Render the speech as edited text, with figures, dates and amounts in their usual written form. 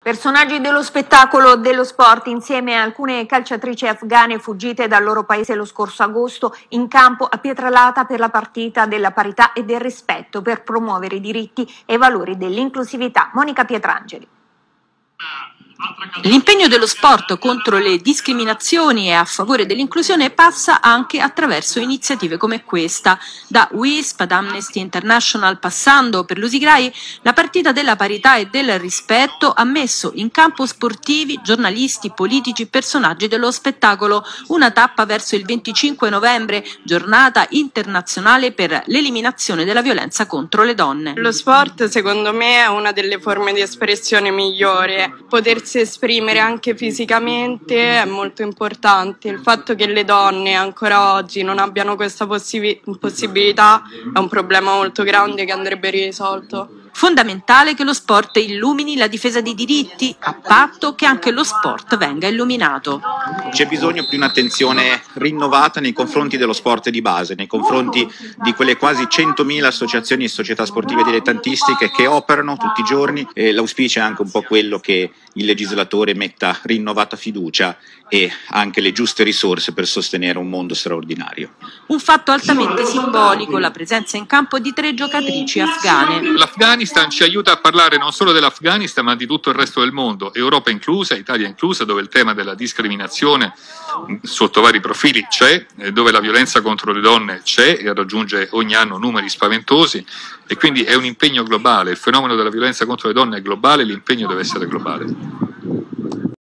Personaggi dello spettacolo dello sport insieme a alcune calciatrici afghane fuggite dal loro paese lo scorso agosto in campo a Pietralata per la partita della parità e del rispetto per promuovere i diritti e i valori dell'inclusività. Monica Pietrangeli. L'impegno dello sport contro le discriminazioni e a favore dell'inclusione passa anche attraverso iniziative come questa. Da WISP ad Amnesty International, passando per l'Usigrai, la partita della parità e del rispetto ha messo in campo sportivi, giornalisti, politici, personaggi dello spettacolo. Una tappa verso il 25 novembre, giornata internazionale per l'eliminazione della violenza contro le donne. Lo sport secondo me è una delle forme di espressione migliore. Potersi esprimere anche fisicamente è molto importante. Il fatto che le donne ancora oggi non abbiano questa possibilità è un problema molto grande che andrebbe risolto. Fondamentale che lo sport illumini la difesa dei diritti, a patto che anche lo sport venga illuminato. C'è bisogno di un'attenzione rinnovata nei confronti dello sport di base, nei confronti di quelle quasi 100.000 associazioni e società sportive dilettantistiche che operano tutti i giorni. L'auspicio è anche un po' quello che il legislatore metta rinnovata fiducia e anche le giuste risorse per sostenere un mondo straordinario. Un fatto altamente simbolico, la presenza in campo di 3 giocatrici afghane. L'Afghanistan ci aiuta a parlare non solo dell'Afghanistan ma di tutto il resto del mondo, Europa inclusa, Italia inclusa, dove il tema della discriminazione sotto vari profili c'è, dove la violenza contro le donne c'è e raggiunge ogni anno numeri spaventosi e quindi è un impegno globale. Il fenomeno della violenza contro le donne è globale, l'impegno deve essere globale.